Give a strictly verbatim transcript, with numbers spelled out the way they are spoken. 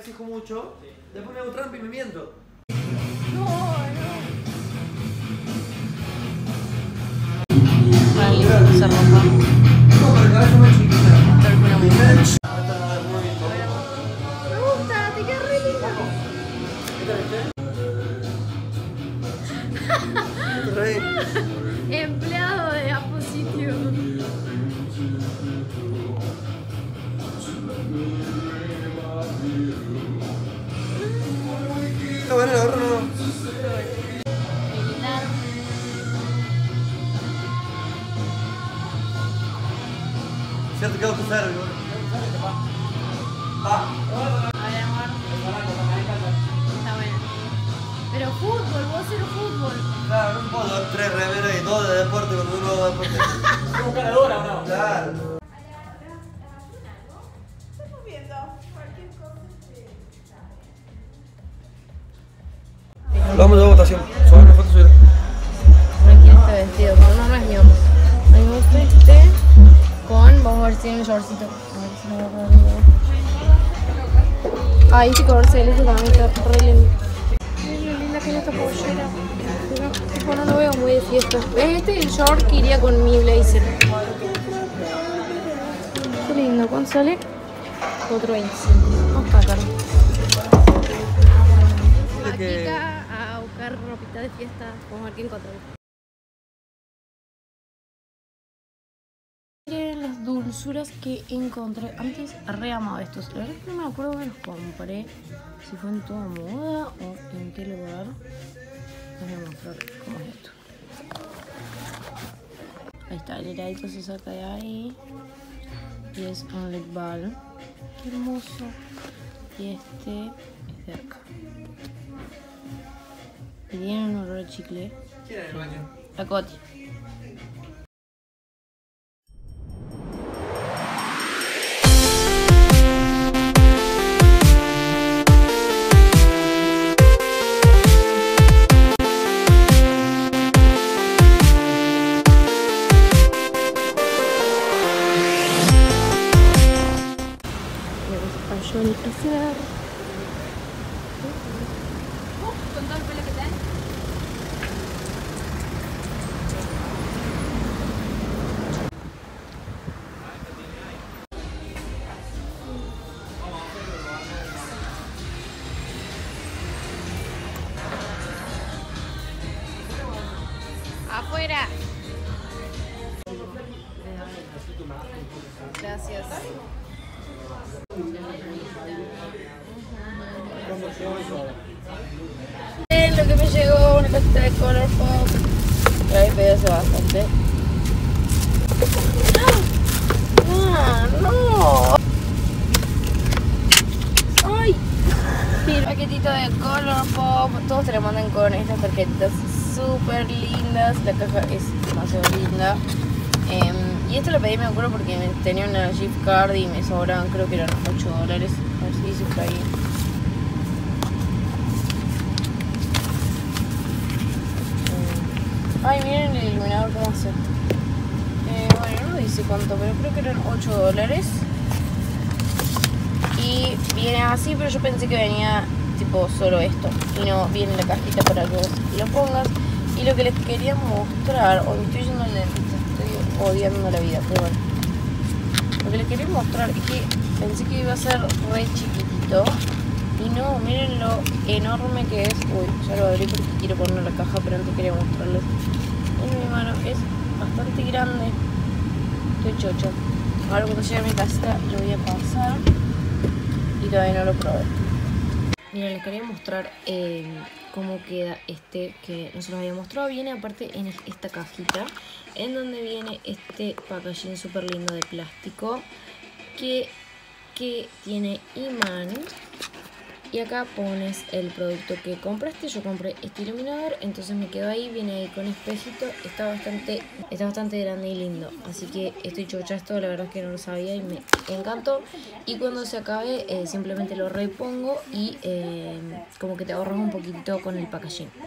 exijo mucho, después me hago trampa y me miento. No, no. Para limpiarse ropa. No, para cabeza más chiquita. Pero con una muy Esta no es muy Me gusta, te queda re linda. ¿Esta viste? Empleado de Apositio. No, bueno, la gorra no. Militar. Cierto que auto serve, ¿no? Va. A ver, amor. Está bueno. Pero fútbol, vos cero fútbol. Claro, no puedo dar tres remeras y dos de deporte cuando uno va a deporte. ¿Cómo ganadora o no? Claro. Estamos viendo cualquier cosa. Vamos de votación. Sobre una foto suya. Aquí este vestido, pero no, no es mi amor. A mí me gusta este con, vamos a ver si tiene un shortcito. A ver si lo voy a poner. Ah, este color celeste también está re lindo. Mira lo linda que es esta pollera. Pero tipo, no lo veo muy de fiesta. ¿Ves? Este es el short que iría con mi blazer. Qué lindo, ¿cuánto sale? cuatro veinticinco. Vamos a sacar. Aquí a buscar ropita de fiesta. Vamos a ver qué encontramos. Miren las dulzuras que encontré. Antes re amaba estos. La verdad es que no me acuerdo que los compré. Si fue en toda moda o en qué lugar. Les voy a mostrar cómo es esto. Ahí está, el heladito se saca de ahí. Y es un lip ball. Qué hermoso. Y este es de acá. Y tiene un olor a chicle. ¿Quién era el baño? La Coti. Yo el placer. ¿Con todo el pelo que tenés? Afuera. Gracias. Miren lo que me llegó, una cajita de Colourpop. Que había pedido hace bastante. ¡Ah! ¡No! ¡Ay! Un paquetito de Colourpop. Todos te lo mandan con estas tarjetitas súper lindas. La caja es demasiado linda. Eh, y esto lo pedí, me acuerdo, porque tenía una gift card y me sobraban, creo que eran ocho dólares. A ver si dice por ahí. Ay, miren el iluminador cómo hace. Eh, bueno, no dice cuánto, pero creo que eran ocho dólares. Y viene así, pero yo pensé que venía tipo solo esto. Y no, viene la cajita para que vos lo pongas. Y lo que les quería mostrar, hoy estoy yendo al dentista, estoy odiando la vida, pero bueno. Lo que les quería mostrar es que pensé que iba a ser re chiquitito. Y no, miren lo enorme que es. Uy, ya lo abrí porque quiero poner la caja, pero antes quería mostrarles. En mi mano es bastante grande. Estoy chocha. Ahora cuando llegue a mi casita lo voy a pasar. Y todavía no lo probé. Miren, les quería mostrar eh, cómo queda este que no se los había mostrado. Viene aparte en esta cajita, en donde viene este packaging súper lindo de plástico. Que, que tiene imán. Y acá pones el producto que compraste. Yo compré este iluminador, entonces me quedo ahí, viene ahí con espejito. Está bastante, está bastante grande y lindo. Así que estoy chocha esto, la verdad es que no lo sabía y me encantó. Y cuando se acabe, eh, simplemente lo repongo y eh, como que te ahorras un poquitito con el packaging.